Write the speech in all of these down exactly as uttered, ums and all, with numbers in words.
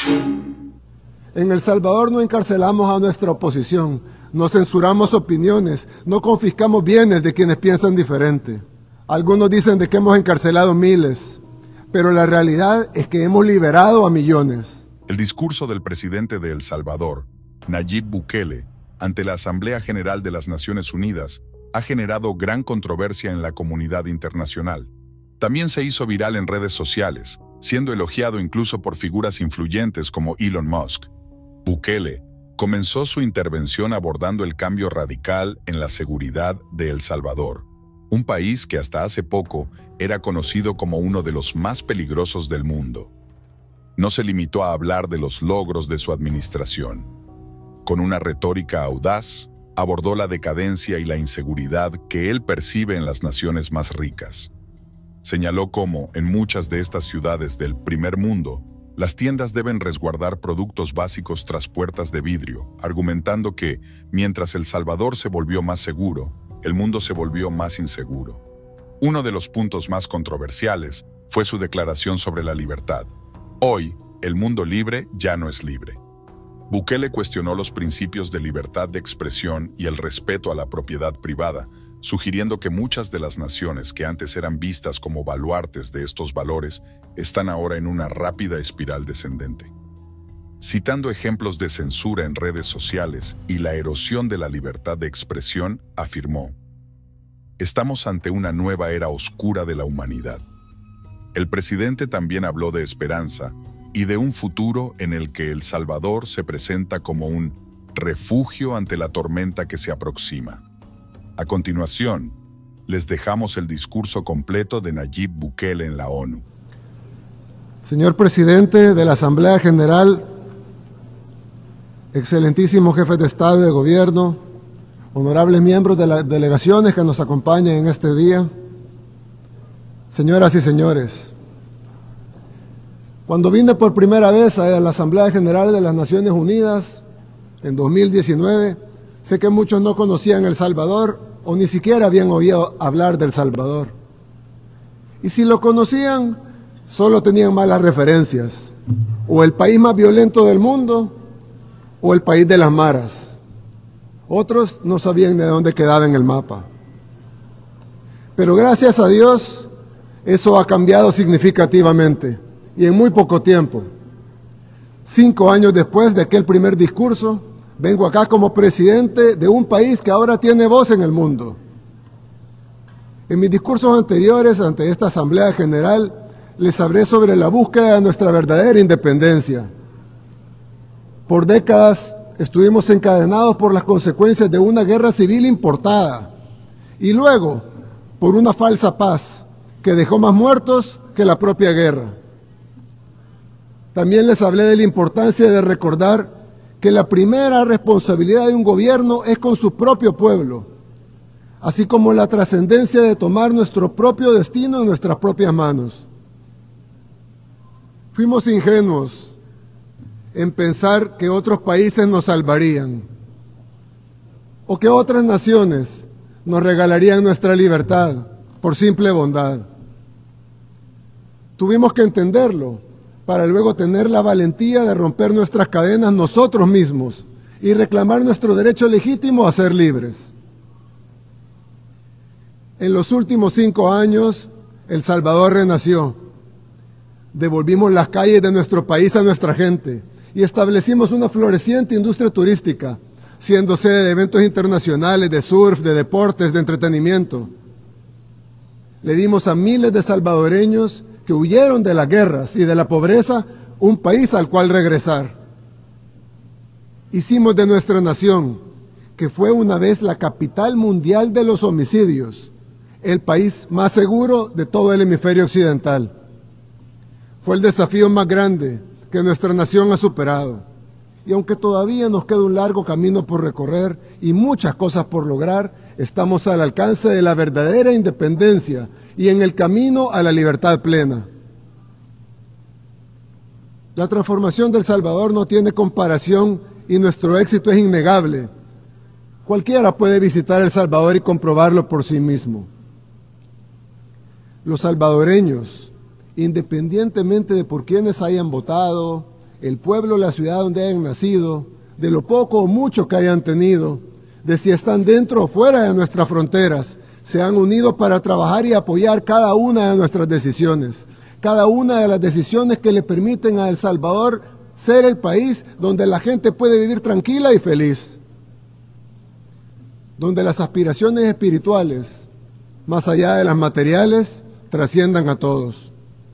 En El Salvador no encarcelamos a nuestra oposición, no censuramos opiniones, no confiscamos bienes de quienes piensan diferente. Algunos dicen de que hemos encarcelado miles, pero la realidad es que hemos liberado a millones. El discurso del presidente de El Salvador, Nayib Bukele, ante la Asamblea General de las Naciones Unidas, ha generado gran controversia en la comunidad internacional. También se hizo viral en redes sociales, siendo elogiado incluso por figuras influyentes como Elon Musk. Bukele comenzó su intervención abordando el cambio radical en la seguridad de El Salvador, un país que hasta hace poco era conocido como uno de los más peligrosos del mundo. No se limitó a hablar de los logros de su administración. Con una retórica audaz, abordó la decadencia y la inseguridad que él percibe en las naciones más ricas. Señaló cómo, en muchas de estas ciudades del primer mundo, las tiendas deben resguardar productos básicos tras puertas de vidrio, argumentando que, mientras El Salvador se volvió más seguro, el mundo se volvió más inseguro. Uno de los puntos más controversiales fue su declaración sobre la libertad. Hoy, el mundo libre ya no es libre. Bukele cuestionó los principios de libertad de expresión y el respeto a la propiedad privada, sugiriendo que muchas de las naciones que antes eran vistas como baluartes de estos valores están ahora en una rápida espiral descendente. Citando ejemplos de censura en redes sociales y la erosión de la libertad de expresión, afirmó: "Estamos ante una nueva era oscura de la humanidad". El presidente también habló de esperanza y de un futuro en el que El Salvador se presenta como un refugio ante la tormenta que se aproxima. A continuación, les dejamos el discurso completo de Nayib Bukele en la ONU. Señor presidente de la Asamblea General, excelentísimos jefes de Estado y de Gobierno, honorables miembros de las delegaciones que nos acompañan en este día, señoras y señores, cuando vine por primera vez a la Asamblea General de las Naciones Unidas en dos mil diecinueve, sé que muchos no conocían El Salvador o ni siquiera habían oído hablar del Salvador. Y si lo conocían, solo tenían malas referencias, o el país más violento del mundo, o el país de las maras. Otros no sabían de dónde quedaba en el mapa. Pero gracias a Dios, eso ha cambiado significativamente, y en muy poco tiempo. Cinco años después de aquel primer discurso, vengo acá como presidente de un país que ahora tiene voz en el mundo. En mis discursos anteriores ante esta Asamblea General, les hablé sobre la búsqueda de nuestra verdadera independencia. Por décadas estuvimos encadenados por las consecuencias de una guerra civil importada y luego por una falsa paz que dejó más muertos que la propia guerra. También les hablé de la importancia de recordar que la primera responsabilidad de un gobierno es con su propio pueblo, así como la trascendencia de tomar nuestro propio destino en nuestras propias manos. Fuimos ingenuos en pensar que otros países nos salvarían o que otras naciones nos regalarían nuestra libertad por simple bondad. Tuvimos que entenderlo para luego tener la valentía de romper nuestras cadenas nosotros mismos y reclamar nuestro derecho legítimo a ser libres. En los últimos cinco años, El Salvador renació. Devolvimos las calles de nuestro país a nuestra gente y establecimos una floreciente industria turística, siendo sede de eventos internacionales, de surf, de deportes, de entretenimiento. Le dimos a miles de salvadoreños que huyeron de las guerras y de la pobreza un país al cual regresar. Hicimos de nuestra nación, que fue una vez la capital mundial de los homicidios, el país más seguro de todo el hemisferio occidental. Fue el desafío más grande que nuestra nación ha superado. Y aunque todavía nos queda un largo camino por recorrer y muchas cosas por lograr, estamos al alcance de la verdadera independencia y en el camino a la libertad plena. La transformación de El Salvador no tiene comparación y nuestro éxito es innegable. Cualquiera puede visitar El Salvador y comprobarlo por sí mismo. Los salvadoreños, independientemente de por quienes hayan votado, el pueblo, la ciudad donde hayan nacido, de lo poco o mucho que hayan tenido, de si están dentro o fuera de nuestras fronteras, se han unido para trabajar y apoyar cada una de nuestras decisiones, cada una de las decisiones que le permiten a El Salvador ser el país donde la gente puede vivir tranquila y feliz, donde las aspiraciones espirituales, más allá de las materiales, trasciendan a todos.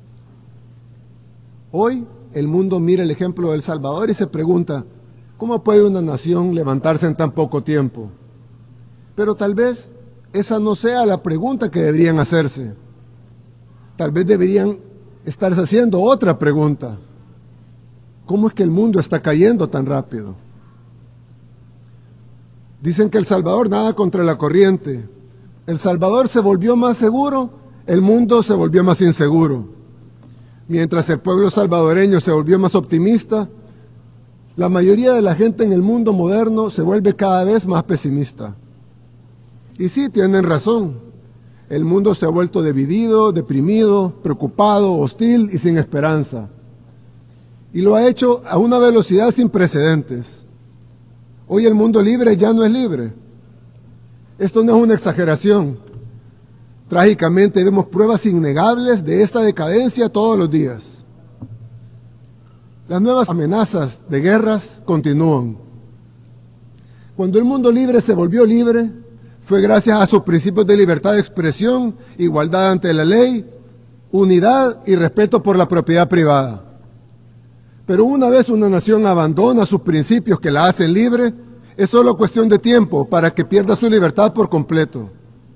Hoy el mundo mira el ejemplo de El Salvador y se pregunta, ¿cómo puede una nación levantarse en tan poco tiempo? Pero tal vez esa no sea la pregunta que deberían hacerse. Tal vez deberían estarse haciendo otra pregunta. ¿Cómo es que el mundo está cayendo tan rápido? Dicen que El Salvador nada contra la corriente. El Salvador se volvió más seguro, el mundo se volvió más inseguro. Mientras el pueblo salvadoreño se volvió más optimista, la mayoría de la gente en el mundo moderno se vuelve cada vez más pesimista. Y sí, tienen razón. El mundo se ha vuelto dividido, deprimido, preocupado, hostil y sin esperanza. Y lo ha hecho a una velocidad sin precedentes. Hoy el mundo libre ya no es libre. Esto no es una exageración. Trágicamente vemos pruebas innegables de esta decadencia todos los días. Las nuevas amenazas de guerras continúan. Cuando el mundo libre se volvió libre, fue gracias a sus principios de libertad de expresión, igualdad ante la ley, unidad y respeto por la propiedad privada. Pero una vez una nación abandona sus principios que la hacen libre, es solo cuestión de tiempo para que pierda su libertad por completo.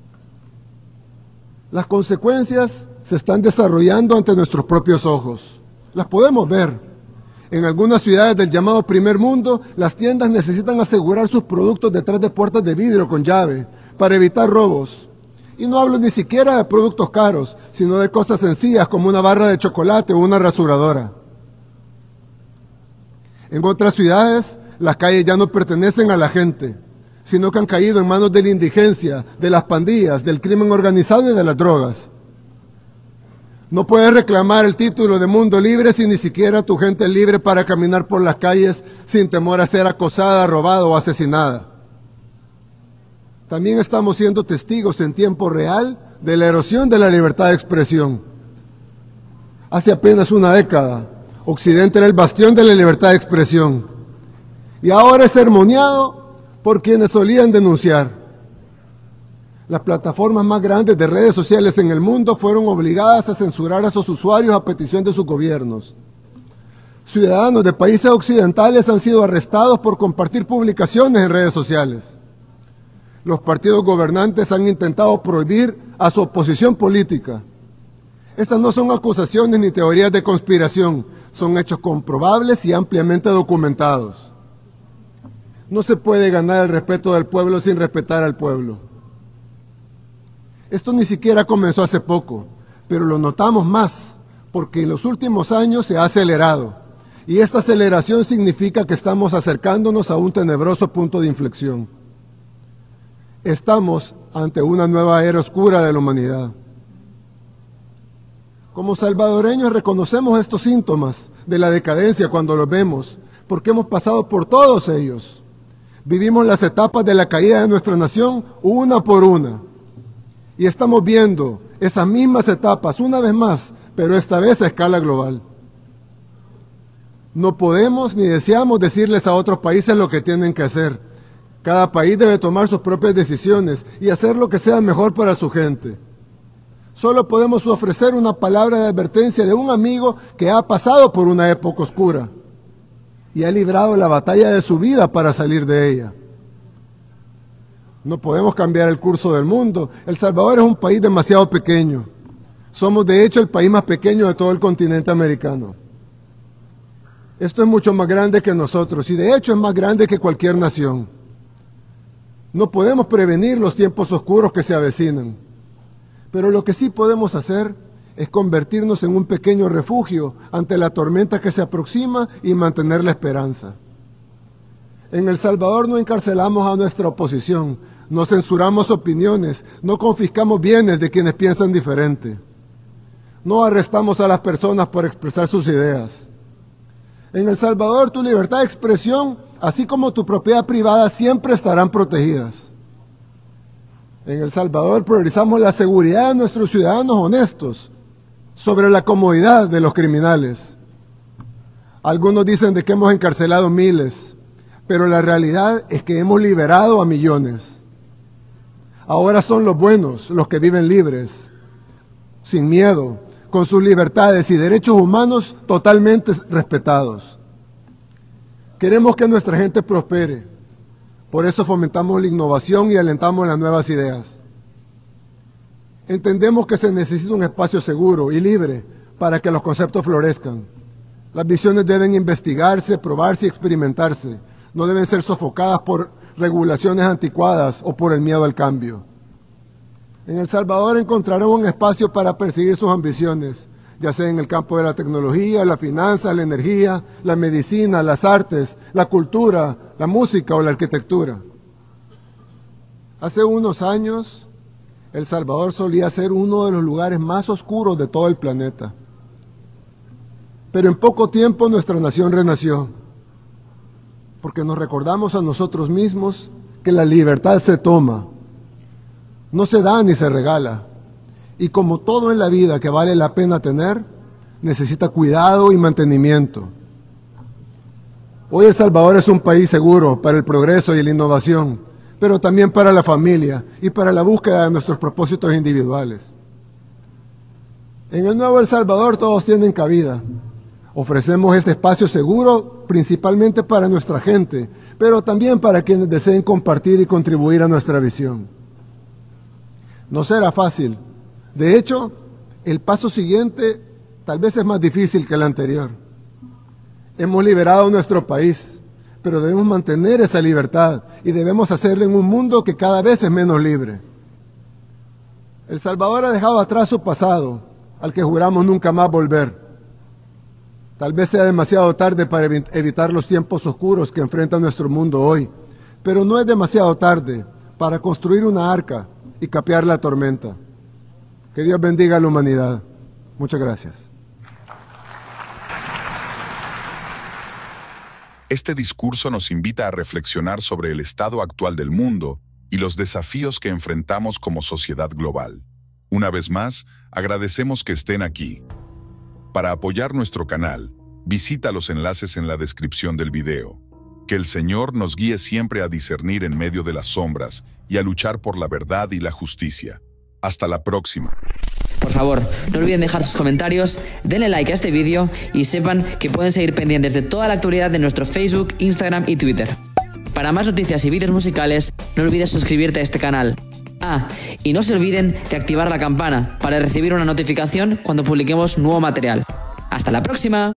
Las consecuencias se están desarrollando ante nuestros propios ojos. Las podemos ver. En algunas ciudades del llamado primer mundo, las tiendas necesitan asegurar sus productos detrás de puertas de vidrio con llave para evitar robos. Y no hablo ni siquiera de productos caros, sino de cosas sencillas como una barra de chocolate o una rasuradora. En otras ciudades, las calles ya no pertenecen a la gente, sino que han caído en manos de la indigencia, de las pandillas, del crimen organizado y de las drogas. No puedes reclamar el título de mundo libre si ni siquiera tu gente es libre para caminar por las calles sin temor a ser acosada, robada o asesinada. También estamos siendo testigos en tiempo real de la erosión de la libertad de expresión. Hace apenas una década, Occidente era el bastión de la libertad de expresión y ahora es sermoneado por quienes solían denunciar. Las plataformas más grandes de redes sociales en el mundo fueron obligadas a censurar a sus usuarios a petición de sus gobiernos. Ciudadanos de países occidentales han sido arrestados por compartir publicaciones en redes sociales. Los partidos gobernantes han intentado prohibir a su oposición política. Estas no son acusaciones ni teorías de conspiración, son hechos comprobables y ampliamente documentados. No se puede ganar el respeto del pueblo sin respetar al pueblo. Esto ni siquiera comenzó hace poco, pero lo notamos más, porque en los últimos años se ha acelerado, y esta aceleración significa que estamos acercándonos a un tenebroso punto de inflexión. Estamos ante una nueva era oscura de la humanidad. Como salvadoreños reconocemos estos síntomas de la decadencia cuando los vemos, porque hemos pasado por todos ellos. Vivimos las etapas de la caída de nuestra nación una por una. Y estamos viendo esas mismas etapas una vez más, pero esta vez a escala global. No podemos ni deseamos decirles a otros países lo que tienen que hacer. Cada país debe tomar sus propias decisiones y hacer lo que sea mejor para su gente. Solo podemos ofrecer una palabra de advertencia de un amigo que ha pasado por una época oscura y ha librado la batalla de su vida para salir de ella. No podemos cambiar el curso del mundo. El Salvador es un país demasiado pequeño. Somos de hecho el país más pequeño de todo el continente americano. Esto es mucho más grande que nosotros y de hecho es más grande que cualquier nación. No podemos prevenir los tiempos oscuros que se avecinan. Pero lo que sí podemos hacer es convertirnos en un pequeño refugio ante la tormenta que se aproxima y mantener la esperanza. En El Salvador no encarcelamos a nuestra oposición, no censuramos opiniones, no confiscamos bienes de quienes piensan diferente. No arrestamos a las personas por expresar sus ideas. En El Salvador, tu libertad de expresión, así como tu propiedad privada, siempre estarán protegidas. En El Salvador priorizamos la seguridad de nuestros ciudadanos honestos sobre la comodidad de los criminales. Algunos dicen de que hemos encarcelado miles, pero la realidad es que hemos liberado a millones. Ahora son los buenos los que viven libres, sin miedo, con sus libertades y derechos humanos totalmente respetados. Queremos que nuestra gente prospere, por eso fomentamos la innovación y alentamos las nuevas ideas. Entendemos que se necesita un espacio seguro y libre para que los conceptos florezcan. Las visiones deben investigarse, probarse y experimentarse. No deben ser sofocadas por regulaciones anticuadas o por el miedo al cambio. En El Salvador encontrarán un espacio para perseguir sus ambiciones, ya sea en el campo de la tecnología, la finanza, la energía, la medicina, las artes, la cultura, la música o la arquitectura. Hace unos años, El Salvador solía ser uno de los lugares más oscuros de todo el planeta. Pero en poco tiempo nuestra nación renació, porque nos recordamos a nosotros mismos que la libertad se toma, no se da ni se regala, y como todo en la vida que vale la pena tener, necesita cuidado y mantenimiento. Hoy El Salvador es un país seguro para el progreso y la innovación, pero también para la familia y para la búsqueda de nuestros propósitos individuales. En el nuevo El Salvador todos tienen cabida. Ofrecemos este espacio seguro principalmente para nuestra gente, pero también para quienes deseen compartir y contribuir a nuestra visión. No será fácil. De hecho, el paso siguiente tal vez es más difícil que el anterior. Hemos liberado nuestro país, pero debemos mantener esa libertad y debemos hacerlo en un mundo que cada vez es menos libre. El Salvador ha dejado atrás su pasado, al que juramos nunca más volver. Tal vez sea demasiado tarde para evitar los tiempos oscuros que enfrenta nuestro mundo hoy, pero no es demasiado tarde para construir una arca y capear la tormenta. Que Dios bendiga a la humanidad. Muchas gracias. Este discurso nos invita a reflexionar sobre el estado actual del mundo y los desafíos que enfrentamos como sociedad global. Una vez más, agradecemos que estén aquí. Para apoyar nuestro canal, visita los enlaces en la descripción del video. Que el Señor nos guíe siempre a discernir en medio de las sombras y a luchar por la verdad y la justicia. Hasta la próxima. Por favor, no olviden dejar sus comentarios, denle like a este vídeo y sepan que pueden seguir pendientes de toda la actualidad de nuestro Facebook, Instagram y Twitter. Para más noticias y vídeos musicales, no olvides suscribirte a este canal. Ah, y no se olviden de activar la campana para recibir una notificación cuando publiquemos nuevo material. ¡Hasta la próxima!